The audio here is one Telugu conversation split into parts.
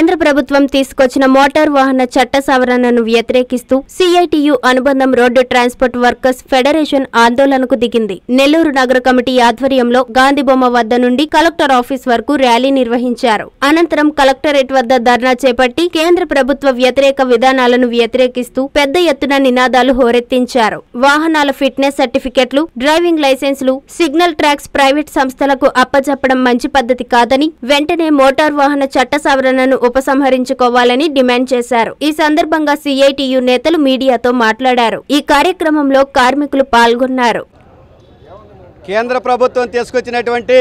కేంద్ర ప్రభుత్వం తీసుకొచ్చిన మోటార్ వాహన చట్ట సవరణను వ్యతిరేకిస్తూ సిఐటియు అనుబంధం రోడ్డు ట్రాన్స్పోర్ట్ వర్కర్స్ ఫెడరేషన్ ఆందోళనకు దిగింది. నెల్లూరు నగర కమిటీ ఆధ్వర్యంలో గాంధీబొమ్మ వద్ద నుండి కలెక్టర్ ఆఫీస్ వరకు ర్యాలీ నిర్వహించారు. అనంతరం కలెక్టరేట్ వద్ద ధర్నా చేపట్టి కేంద్ర ప్రభుత్వ వ్యతిరేక విధానాలను వ్యతిరేకిస్తూ పెద్ద ఎత్తున నినాదాలు హోరెత్తించారు. వాహనాల ఫిట్నెస్ సర్టిఫికెట్లు, డ్రైవింగ్ లైసెన్సులు, సిగ్నల్ ట్రాక్స్ ప్రైవేట్ సంస్థలకు అప్పచెప్పడం మంచి పద్ధతి కాదని, వెంటనే మోటార్ వాహన చట్ట సవరణను ఉపసంహరించుకోవాలని డిమాండ్ చేశారు. ఈ సందర్భంగా సిఐటియు నేతలు మీడియాతో మాట్లాడారు. ఈ కార్యక్రమంలో కార్మికులు పాల్గొన్నారు. కేంద్ర ప్రభుత్వం తీసుకొచ్చినటువంటి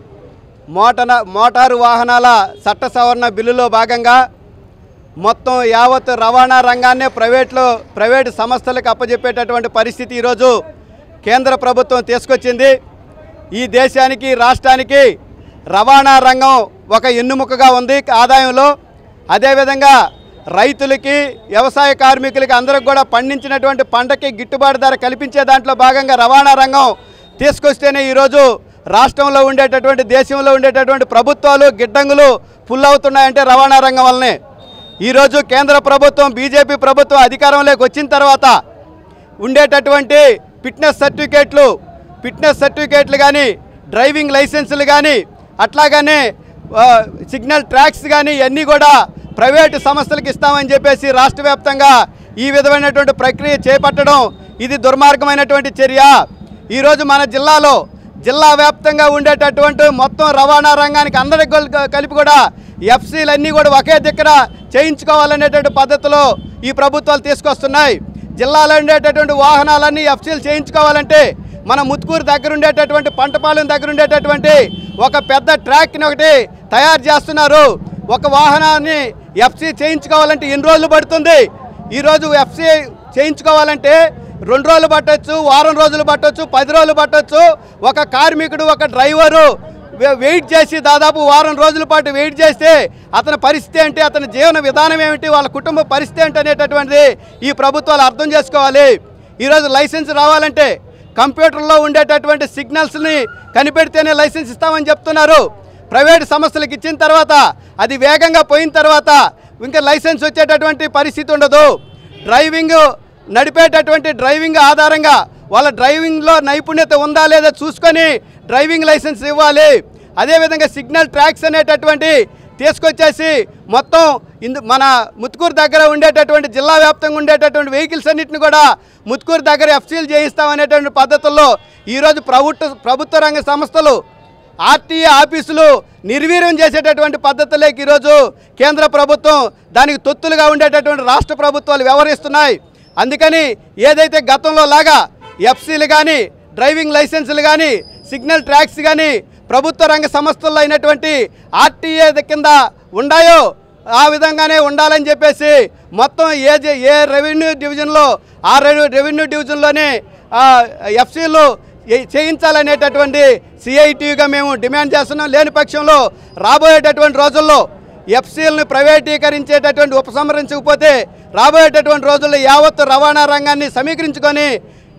మోటారు వాహనాల చట్ట సవరణ బిల్లులో భాగంగా మొత్తం యావత్ రవాణా రంగాన్నే ప్రైవేటు సంస్థలకు అప్పజెప్పేటటువంటి పరిస్థితి ఈరోజు కేంద్ర ప్రభుత్వం తీసుకొచ్చింది. ఈ దేశానికి, రాష్ట్రానికి రవాణా రంగం ఒక ఎన్నుముకగా ఉంది ఆదాయంలో. అదేవిధంగా రైతులకి, వ్యవసాయ కార్మికులకి అందరికి కూడా పండించినటువంటి పంటకి గిట్టుబాటు ధర కల్పించే దాంట్లో భాగంగా రవాణా రంగం తీసుకొస్తేనే ఈరోజు రాష్ట్రంలో ఉండేటటువంటి, దేశంలో ఉండేటటువంటి ప్రభుత్వాలు గిడ్డంగులు ఫుల్ అవుతున్నాయంటే రవాణా రంగం వల్లనే. ఈరోజు కేంద్ర ప్రభుత్వం, బీజేపీ ప్రభుత్వం అధికారంలోకి వచ్చిన తర్వాత ఉండేటటువంటి ఫిట్నెస్ సర్టిఫికేట్లు కానీ, డ్రైవింగ్ లైసెన్సులు కానీ, అట్లాగనే సిగ్నల్ ట్రాక్స్ కానీ ఇవన్నీ కూడా ప్రైవేటు సంస్థలకు ఇస్తామని చెప్పేసి రాష్ట్ర వ్యాప్తంగా ఈ విధమైనటువంటి ప్రక్రియ చేపట్టడం ఇది దుర్మార్గమైనటువంటి చర్య. ఈరోజు మన జిల్లా వ్యాప్తంగా ఉండేటటువంటి మొత్తం రవాణా రంగానికి అందరికి కలిపి కూడా ఎఫ్సీలన్నీ కూడా ఒకే దగ్గర చేయించుకోవాలనేటువంటి పద్ధతిలో ఈ ప్రభుత్వాలు తీసుకొస్తున్నాయి. జిల్లాలో ఉండేటటువంటి వాహనాలన్నీ ఎఫ్సీలు చేయించుకోవాలంటే మన ముత్కూరు దగ్గర ఉండేటటువంటి పంటపాలెం దగ్గర ఉండేటటువంటి ఒక పెద్ద ట్రాక్ని ఒకటి తయారు చేస్తున్నారు. ఒక వాహనాన్ని ఎఫ్సీ చేయించుకోవాలంటే ఎన్ని రోజులు పడుతుంది? ఈరోజు ఎఫ్సీ చేయించుకోవాలంటే 2 రోజులు పట్టవచ్చు, వారం రోజులు పట్టవచ్చు, 10 రోజులు పట్టవచ్చు. ఒక కార్మికుడు, ఒక డ్రైవరు వెయిట్ చేసి దాదాపు వారం రోజుల పాటు వెయిట్ చేస్తే అతని పరిస్థితి ఏంటి, అతని జీవన విధానం ఏమిటి, వాళ్ళ కుటుంబ పరిస్థితి ఏంటి అనేటటువంటిది ఈ ప్రభుత్వాలు అర్థం చేసుకోవాలి. ఈరోజు లైసెన్స్ రావాలంటే కంప్యూటర్లో ఉండేటటువంటి సిగ్నల్స్ని కనిపెడితేనే లైసెన్స్ ఇస్తామని చెప్తున్నారు. ప్రైవేటు సంస్థలకు ఇచ్చిన తర్వాత అది వేగంగా పోయిన తర్వాత ఇంకా లైసెన్స్ వచ్చేటటువంటి పరిస్థితి ఉండదు. నడిపేటటువంటి డ్రైవింగ్ ఆధారంగా వాళ్ళ డ్రైవింగ్లో నైపుణ్యత ఉందా లేదా చూసుకొని డ్రైవింగ్ లైసెన్స్ ఇవ్వాలి. అదేవిధంగా సిగ్నల్ ట్రాక్స్ అనేటటువంటి తీసుకొచ్చేసి మొత్తం మన ముత్కూరు దగ్గర ఉండేటటువంటి జిల్లా వ్యాప్తంగా ఉండేటటువంటి వెహికల్స్ అన్నింటిని కూడా ముత్కూరు దగ్గర ఎఫ్సీలు చేయిస్తామనేటువంటి పద్ధతుల్లో ఈరోజు ప్రభుత్వ రంగ సంస్థలు, ఆర్టీఏ ఆఫీసులు నిర్వీర్యం చేసేటటువంటి పద్ధతులకి ఈరోజు కేంద్ర ప్రభుత్వం, దానికి తొత్తులుగా ఉండేటటువంటి రాష్ట్ర ప్రభుత్వాలు వ్యవహరిస్తున్నాయి. అందుకని ఏదైతే గతంలో లాగా ఎఫ్సీలు కానీ, డ్రైవింగ్ లైసెన్సులు కానీ, సిగ్నల్ ట్రాక్స్ కానీ ప్రభుత్వ రంగ సంస్థల్లో అయినటువంటి ఆర్టీఏ కింద ఉన్నాయో ఆ విధంగానే ఉండాలని చెప్పేసి మొత్తం ఏ రెవెన్యూ డివిజన్లో ఆ రెవెన్యూ డివిజన్లోనే ఎఫ్సీలు చేయించాలనేటటువంటి సిఐటియుగా మేము డిమాండ్ చేస్తున్నాం. లేని పక్షంలో రాబోయేటటువంటి రోజుల్లో ఎఫ్సీలను ప్రైవేటీకరించేటటువంటి ఉపసంహరించకపోతే రాబోయేటటువంటి రోజుల్లో యావత్తు రవాణా రంగాన్ని సమీకరించుకొని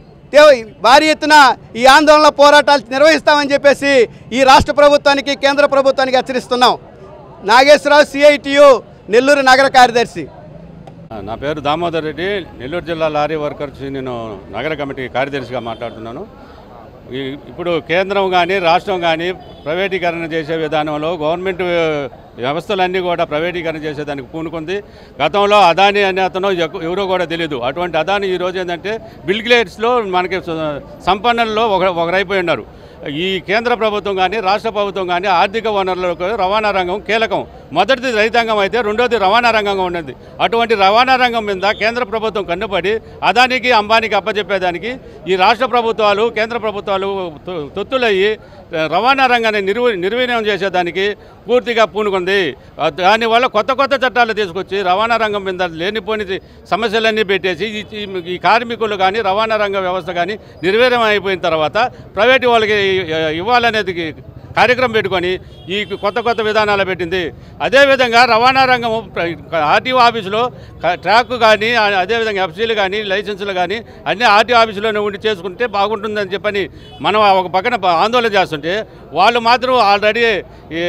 భారీ ఎత్తున ఈ ఆందోళన పోరాటాలు నిర్వహిస్తామని చెప్పేసి ఈ రాష్ట్ర ప్రభుత్వానికి, కేంద్ర ప్రభుత్వానికి హెచ్చరిస్తున్నాం. నాగేశ్వరరావు, సిఐటియు నెల్లూరు నగర కార్యదర్శి. నా పేరు దామోదర్ రెడ్డి, నెల్లూరు జిల్లా లారీ వర్కర్స్ నేను నగర కమిటీ కార్యదర్శిగా మాట్లాడుతున్నాను. ఇప్పుడు కేంద్రం కానీ, రాష్ట్రం కానీ ప్రైవేటీకరణ చేసే విధానంలో గవర్నమెంట్ వ్యవస్థలన్నీ కూడా ప్రైవేటీకరణ చేసేదానికి పూనుకుంది. గతంలో అదాని అనే అతను ఎవరో కూడా తెలియదు. అటువంటి అదాని ఈరోజు ఏంటంటే బిల్ గేట్స్లో మనకి సంపన్నుల్లో ఒకరైపోయి ఉన్నారు. ఈ కేంద్ర ప్రభుత్వం కానీ, రాష్ట్ర ప్రభుత్వం కానీ ఆర్థిక వనరులకు రవాణా రంగం కీలకం. మొదటిది రైతాంగం అయితే రెండోది రవాణా రంగంగా ఉండేది. అటువంటి రవాణా రంగం మీద కేంద్ర ప్రభుత్వం కన్నుపడి అదానికి, అంబానీకి అప్పచెప్పేదానికి ఈ రాష్ట్ర ప్రభుత్వాలు, కేంద్ర ప్రభుత్వాలు తొత్తులయ్యి రవాణా రంగాన్ని నిర్వీర్యం చేసేదానికి పూర్తిగా పూనుకుంది. దానివల్ల కొత్త చట్టాలు తీసుకొచ్చి రవాణా రంగం మీద లేనిపోని సమస్యలన్నీ పెట్టేసి ఈ కార్మికులు కానీ, రవాణా రంగ వ్యవస్థ కానీ నిర్వీర్యం అయిపోయిన తర్వాత ప్రైవేటు వాళ్ళకి ఇవ్వాలనేది కార్యక్రమం పెట్టుకొని ఈ కొత్త విధానాలు పెట్టింది. అదేవిధంగా రవాణా రంగం ఆర్టీఓ ఆఫీసులో ట్రాక్ కానీ అదేవిధంగా ఎఫ్సీలు కానీ లైసెన్సులు కానీ అన్నీ ఆర్టీఓ ఆఫీసులోనే ఉండి చేసుకుంటే బాగుంటుందని చెప్పని మనం ఒక పక్కన ఆందోళన చేస్తుంటే వాళ్ళు మాత్రం ఆల్రెడీ ఈ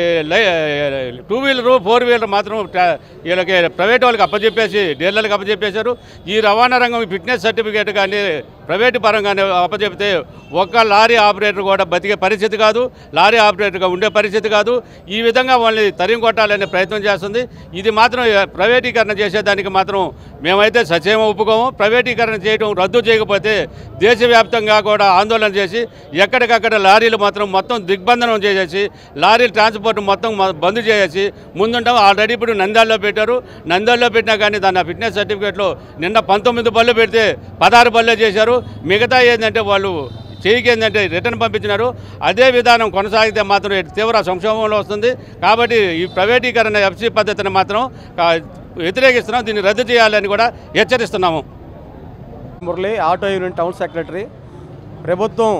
2 వీలరు 4 వీలర్ మాత్రం వీళ్ళకి ప్రైవేట్ వాళ్ళకి అప్పచెప్పేసి డీలర్లకు అప్పచెప్పేశారు. ఈ రవాణా రంగం ఫిట్నెస్ సర్టిఫికేట్ కానీ ప్రైవేటు పరంగానే అప్పచెప్తే ఒక్క లారీ ఆపరేటర్ కూడా బతికే పరిస్థితి కాదు, లారీ ఆపరేటర్గా ఉండే పరిస్థితి కాదు. ఈ విధంగా వాళ్ళని తరిమి కొట్టాలనే ప్రయత్నం చేస్తుంది. ఇది మాత్రం ప్రైవేటీకరణ చేసేదానికి మాత్రం మేమైతే సచేమ ఒప్పుకోము. ప్రైవేటీకరణ చేయడం రద్దు చేయకపోతే దేశవ్యాప్తంగా కూడా ఆందోళన చేసి ఎక్కడికక్కడ లారీలు మొత్తం దిగ్బంధనం చేసేసి లారీల ట్రాన్స్పోర్ట్ మొత్తం బంద్ చేసేసి ముందుంటాం. ఆల్రెడీ ఇప్పుడు నంద్యాలలో పెట్టారు. నంద్యాలలో పెట్టినా కానీ దాని ఫిట్నెస్ సర్టిఫికేట్లో నిన్న 19 బళ్ళు పెడితే 16 బళ్ళే చేశారు. మిగతా ఏంటంటే వాళ్ళు చేయికి ఏంటంటే రిటర్న్ పంపించినారు. అదే విధానం కొనసాగితే మాత్రం తీవ్ర సంక్షోభంలో వస్తుంది. కాబట్టి ఈ ప్రైవేటీకరణ ఎఫ్సీ పద్ధతిని మాత్రం వ్యతిరేకిస్తున్నాం. దీన్ని రద్దు చేయాలని కూడా హెచ్చరిస్తున్నాము. Murali, auto union town secretary. ప్రభుత్వం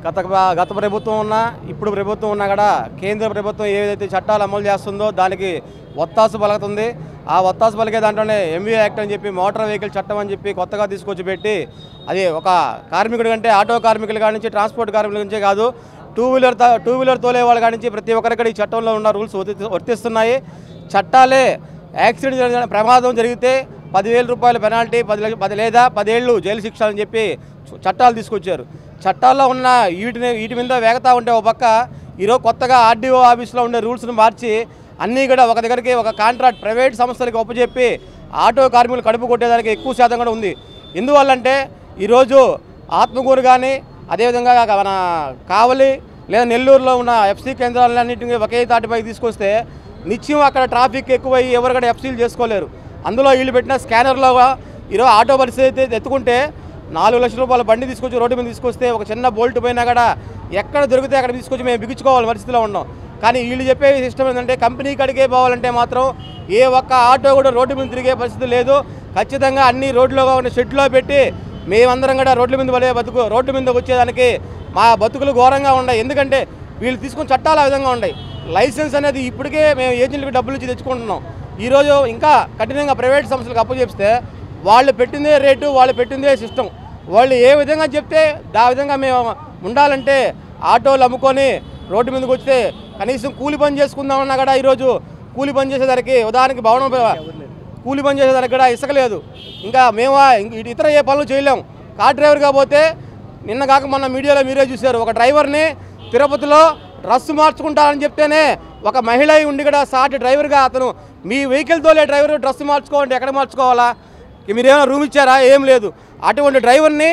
గత ప్రభుత్వం ఉన్నా ఇప్పుడు ప్రభుత్వం ఉన్నా కూడా కేంద్ర ప్రభుత్వం ఏదైతే చట్టాలు అమలు చేస్తుందో దానికి ఒత్తాసు పలుకుతుంది. ఆ ఒత్తాసు పలికే దాంట్లోనే ఎంవీ యాక్ట్ అని చెప్పి మోటార్ వెహికల్ చట్టం అని చెప్పి కొత్తగా తీసుకొచ్చి పెట్టి అది ఒక కార్మికుడి కంటే ఆటో కార్మికుల కాడి నుంచి ట్రాన్స్పోర్ట్ కార్మికుల నుంచే కాదు టూ వీలర్ తోలే వాళ్ళ కాడి నుంచి ప్రతి ఒక్కరికి ఈ చట్టంలో ఉన్న రూల్స్ వర్తిస్తున్నాయి. చట్టాలే యాక్సిడెంట్ ప్రమాదం జరిగితే 10,000 రూపాయల పెనాల్టీ, 10 లేదా 10 ఏళ్ళు జైలు శిక్ష అని చెప్పి చట్టాలు తీసుకొచ్చారు. చట్టాల్లో ఉన్న వీటి మీద వేగతా ఉంటే ఒక పక్క ఈరోజు కొత్తగా ఆర్డీఓ ఆఫీస్లో ఉండే రూల్స్ని మార్చి అన్నీ కూడా ఒక దగ్గరికి ఒక కాంట్రాక్ట్ ప్రైవేట్ సంస్థలకి ఒప్పచెప్పి ఆటో కార్మికులు కడుపు కొట్టేదానికి ఎక్కువ శాతం కూడా ఉంది. ఎందువల్లంటే ఈరోజు ఆత్మకూరు కానీ అదేవిధంగా మన కావలి లేదా నెల్లూరులో ఉన్న ఎఫ్సీ కేంద్రాలన్నింటినీ ఒకే తాటిపై తీసుకొస్తే నిత్యం అక్కడ ట్రాఫిక్ ఎక్కువయ్యి ఎవరు కూడా ఎఫ్సీలు చేసుకోలేరు. అందులో వీళ్ళు పెట్టిన స్కానర్లో ఈరోజు ఆటో పరిస్థితి ఎత్తుకుంటే 4 లక్షల రూపాయల బండి తీసుకొచ్చి రోడ్డు మీద తీసుకొస్తే ఒక చిన్న బోల్ట్ పోయినా కూడా ఎక్కడ దొరికితే అక్కడ తీసుకొచ్చి మేము బిగించుకోవాలి పరిస్థితిలో ఉన్నాం. కానీ వీళ్ళు చెప్పే సిస్టమ్ ఏంటంటే కంపెనీ కాడికే పోవాలంటే మాత్రం ఏ ఒక్క ఆటో కూడా రోడ్డు మీద తిరిగే పరిస్థితి లేదు. ఖచ్చితంగా అన్ని రోడ్లో ఉన్న షెడ్లో పెట్టి మేమందరం కూడా రోడ్ల మీద పడే రోడ్డు మీద వచ్చేదానికి మా బతుకులు ఘోరంగా ఉన్నాయి. ఎందుకంటే వీళ్ళు తీసుకున్న చట్టాలు ఆ విధంగా ఉన్నాయి. లైసెన్స్ అనేది ఇప్పటికే మేము ఏజెంట్లకు డబ్బులు ఇచ్చి తెచ్చుకుంటున్నాం. ఈరోజు ఇంకా కఠినంగా ప్రైవేట్ సంస్థలకు అప్పచెప్తే వాళ్ళు పెట్టిందే రేటు, వాళ్ళు పెట్టిందే సిస్టమ్, వాళ్ళు ఏ విధంగా చెప్తే ఆ విధంగా మేము ఉండాలంటే ఆటోలు అమ్ముకొని రోడ్డు మీదకి వస్తే కనీసం కూలి పని చేసుకుందామన్నా కూడా ఈరోజు కూలి పని చేసేదానికి ఉదాహరణకి భవనం కూలి పని చేసేదానికి కూడా ఇసుక లేదు. ఇంకా మేము ఇతర ఏ పనులు చేయలేము. కార్ డ్రైవర్గా పోతే నిన్న కాక మొన్న మీడియాలో మీరే చూశారు, ఒక డ్రైవర్ని తిరుపతిలో డ్రెస్ మార్చుకుంటారని చెప్తేనే ఒక మహిళ ఉండి కూడా సాటి డ్రైవర్గా అతను మీ వెహికల్ తోలే డ్రైవర్ డ్రెస్ మార్చుకోవాలంటే ఎక్కడ మార్చుకోవాలా? మీరేమైనా రూమ్ ఇచ్చారా? ఏం లేదు. అటువంటి డ్రైవర్ని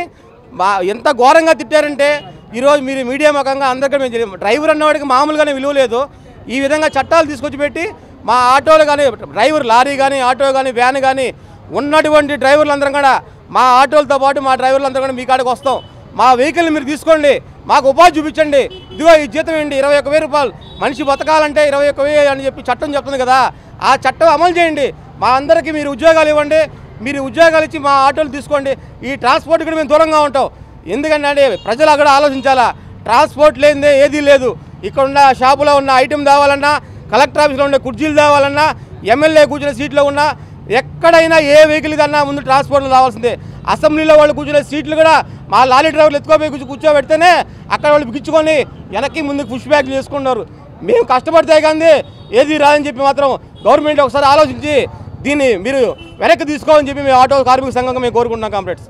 ఎంత ఘోరంగా తిట్టారంటే ఈరోజు మీరు మీడియా ముఖంగా అందరికీ డ్రైవర్ అన్నవాడికి మామూలుగానే విలువ లేదు. ఈ విధంగా చట్టాలు తీసుకొచ్చి పెట్టి మా ఆటోలు కానీ డ్రైవర్ లారీ కానీ ఆటో కానీ వ్యాన్ కానీ ఉన్నటువంటి డ్రైవర్లందరం కూడా మా ఆటోలతో పాటు మా డ్రైవర్లందరూ కూడా మీ కాడికి వస్తాం. మా వెహికల్ని మీరు తీసుకోండి, మాకు ఉపాధి చూపించండి. ఇదిగో ఈ జీతం ఏంటి 21,000 రూపాయలు, మనిషి బతకాలంటే 21,000 అని చెప్పి చట్టం చెప్తుంది కదా, ఆ చట్టం అమలు చేయండి. మా అందరికీ మీరు ఉద్యోగాలు ఇవ్వండి, మీరు ఉద్యోగాలు ఇచ్చి మా ఆటోలు తీసుకోండి. ఈ ట్రాన్స్పోర్ట్ కూడా మేము దూరంగా ఉంటాం. ఎందుకంటే ప్రజలు అక్కడ ఆలోచించాలా, ట్రాన్స్పోర్ట్ లేనిదే ఏదీ లేదు. ఇక్కడ ఉన్న షాపులో ఉన్న ఐటెం తేవాలన్నా, కలెక్టర్ ఆఫీస్లో ఉండే కుర్చీలు తేవాలన్నా, ఎమ్మెల్యే కూర్చునే సీట్లో ఉన్న ఎక్కడైనా ఏ వెహికల్ కన్నా ముందు ట్రాన్స్పోర్ట్లో రావాల్సిందే. అసెంబ్లీలో వాళ్ళు కూర్చునే సీట్లు కూడా మా లారీ డ్రైవర్లు ఎత్తుకోపోయి కూర్చోబెడితేనే అక్కడ వాళ్ళు బిగించుకొని వెనక్కి ముందుకు పుష్ బ్యాక్ చేసుకున్నారు. మేము కష్టపడితే కానీ ఏది రాదని చెప్పి మాత్రం గవర్నమెంట్ ఒకసారి ఆలోచించి దీన్ని మీరు వెనక్కి తీసుకోవాలని చెప్పి మేము ఆటో కార్మిక సంఘంగా మేము కోరుకుంటున్నాం కామ్రేడ్స్.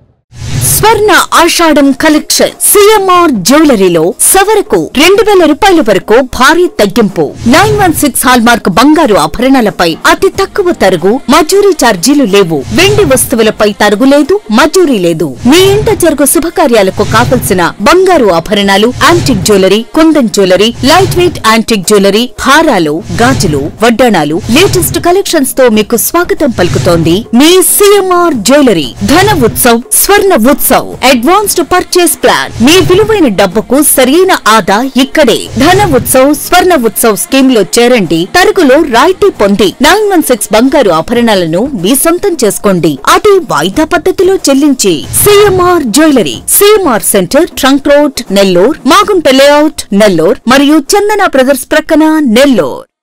స్వర్ణ ఆషాఢం కలెక్షన్ సిఎంఆర్ జ్యువెలరీలో సవరకు 2,000 రూపాయల వరకు భారీ తగ్గింపు. 916 హాల్మార్క్ బంగారు ఆభరణాలపై అతి తక్కువ తరుగు, మజూరీ ఛార్జీలు లేవు. వెండి వస్తువులపై తరుగు లేదు, మజూరీ లేదు. మీ ఇంట జరుగు శుభకార్యాలకు కావలసిన బంగారు ఆభరణాలు, antique jewellery, kundan jewellery, light weight antique jewellery, హారాలు, గాజులు, వడ్డాణాలు, లేటెస్ట్ కలెక్షన్స్ తో మీకు స్వాగతం పలుకుతోంది మీ CMR jewellery. Dhana Utsav, Swarna Utsav Utsav advanced purchase plan. మీ విలువైన డబ్బుకు సరైన ఆదా ఇక్కడే. ధన ఉత్సవ్ స్వర్ణ ఉత్సవ్ స్కీమ్ లో చేరండి. తరుగులో రాయితీ పొంది 916 బంగారు ఆభరణాలను మీ సొంతం చేసుకోండి. అది వాయిదా పద్ధతిలో చెల్లించి. CMR jewellery, CMR centre, trunk road, Nellore, Magunta layout, Nellore మరియు చందన బ్రదర్స్ ప్రక్కన, నెల్లూర్.